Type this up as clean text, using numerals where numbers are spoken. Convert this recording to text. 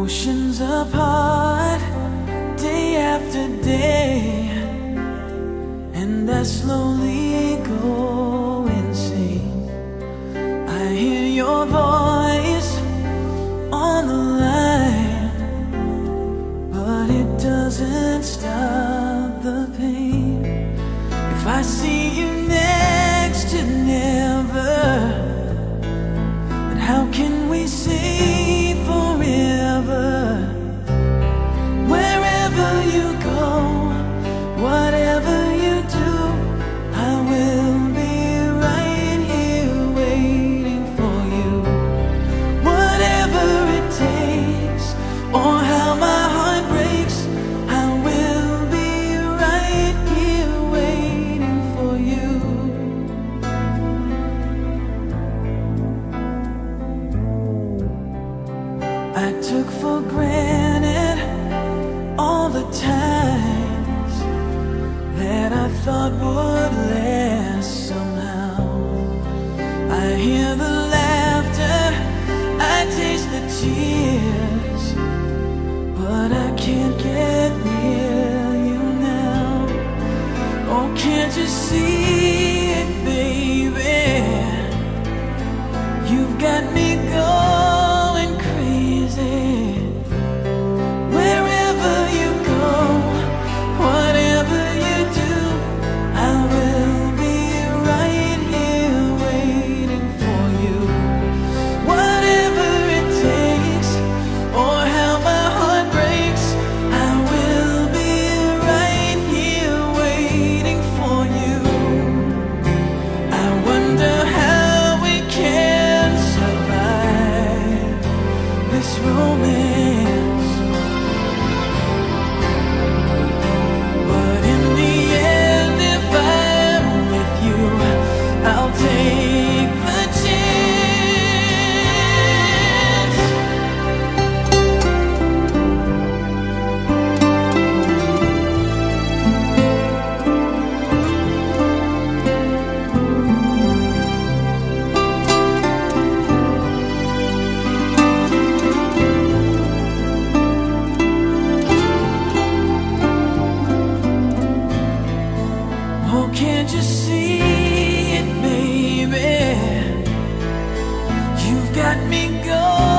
Oceans apart, day after day, and I slowly go insane. I hear your voice on the line, but it doesn't stop the pain. If I see you next to never, then how can we say forever? Wherever you go, whatever you do, I will be right here waiting for you. Whatever it takes, or how my heart breaks, I will be right here waiting for you. I took for granted all the times that I thought would last somehow. I hear the laughter, I taste the tears, but I can't get near you now. Oh, can't you see it, baby? You've got me going crazy. Wherever you go, whatever you do, I will be right here waiting for you. Whatever it takes, or how my heart breaks, I will be right here waiting for you. I wonder how we can survive this romance, but in the end, if I'm with you, I'll take the chance. Oh, can't you see it, baby? You've got me going